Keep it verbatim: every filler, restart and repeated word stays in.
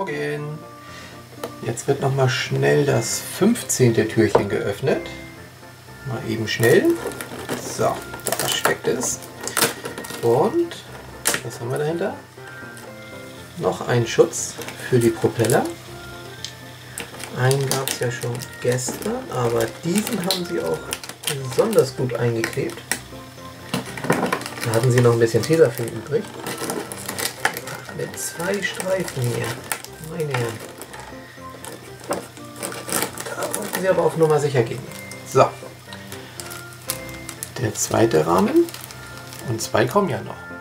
Morgen! Jetzt wird noch mal schnell das fünfzehnte Türchen geöffnet. Mal eben schnell. So, da steckt es. Und was haben wir dahinter? Noch ein Schutz für die Propeller. Einen gab es ja schon gestern, aber diesen haben sie auch besonders gut eingeklebt. Da hatten sie noch ein bisschen Tesafilm übrig. Mit zwei Streifen hier. Meine Herren. Da wollten sie aber auf Nummer sicher gehen. So. Der zweite Rahmen. Und zwei kommen ja noch.